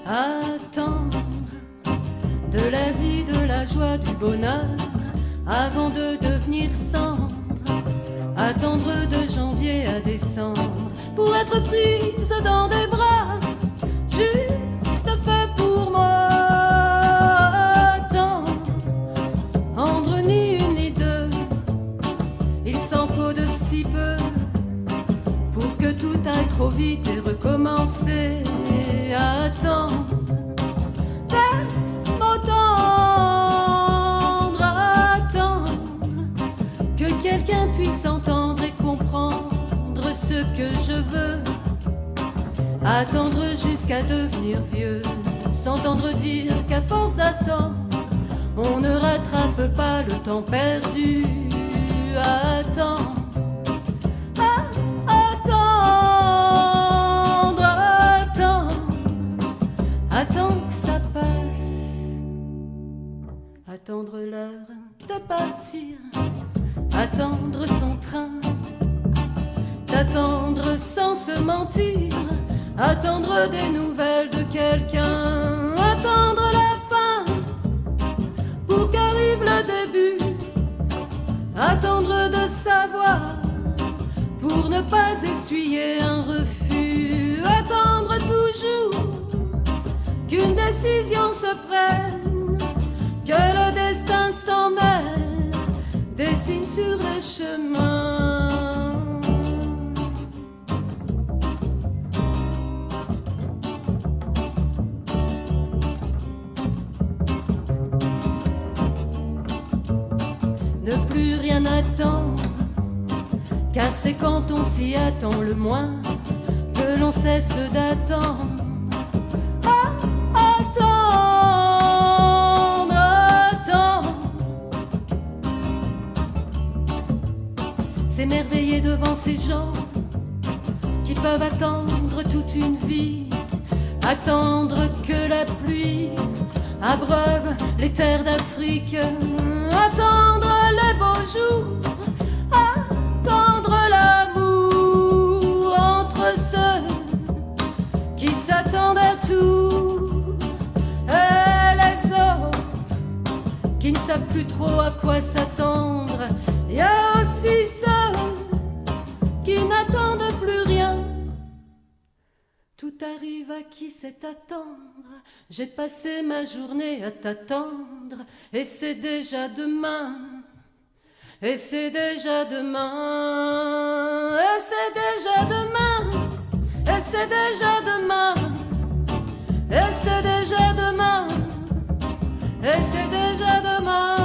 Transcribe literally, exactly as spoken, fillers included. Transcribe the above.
Attendre de la vie, de la joie, du bonheur, avant de devenir cendre. Attendre de janvier à décembre pour être prise dans des bras juste fait pour moi. Attendre,endre ni une ni deux, il s'en faut de si peu pour que tout aille trop vite et recommencer. Attendre, attendre, attendre que quelqu'un puisse entendre et comprendre ce que je veux. Attendre jusqu'à devenir vieux, s'entendre dire qu'à force d'attendre, on ne rattrape pas le temps perdu. Attendre, attendre que ça passe, attendre l'heure de partir, attendre son train, d'attendre sans se mentir, attendre des nouvelles de quelqu'un, attendre la fin pour qu'arrive le début, attendre de savoir pour ne pas essuyer un refus, attendre toujours qu'une décision se prenne, que le destin s'en mêle, dessine sur le chemin. Ne plus rien attendre, car c'est quand on s'y attend le moins que l'on cesse d'attendre. S'émerveiller devant ces gens qui peuvent attendre toute une vie, attendre que la pluie abreuve les terres d'Afrique, attendre les beaux jours, attendre l'amour entre ceux qui s'attendent à tout et les autres qui ne savent plus trop à quoi s'attendre. Il y a aussi ceux qui n'attendent plus rien. Tout arrive à qui sait attendre. J'ai passé ma journée à t'attendre, et c'est déjà demain, et c'est déjà demain, et c'est déjà demain, et c'est déjà demain, et c'est déjà demain, et c'est déjà demain.